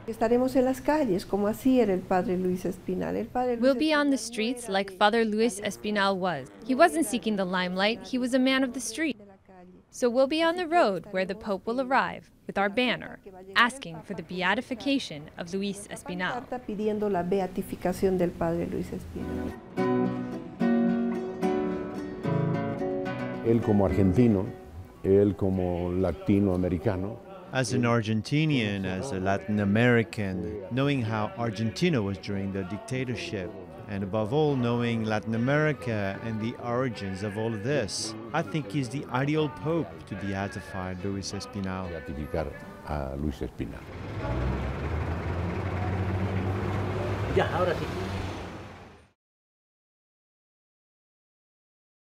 Estaremos en las calles, como así era el padre Luis Espinal. We'll be on the streets like Father Luis Espinal was. He wasn't seeking the limelight, he was a man of the street. So we'll be on the road where the Pope will arrive with our banner, asking for the beatification of Luis Espinal. Pidiendo la beatificación del padre Luis Espinal. Él como argentino, él como latinoamericano. As an Argentinian, as a Latin American, knowing how Argentina was during the dictatorship, and above all, knowing Latin America and the origins of all of this, I think he's the ideal Pope to beatify Luis Espinal. Beatificar a Luis Espinal. Ya, ahora sí.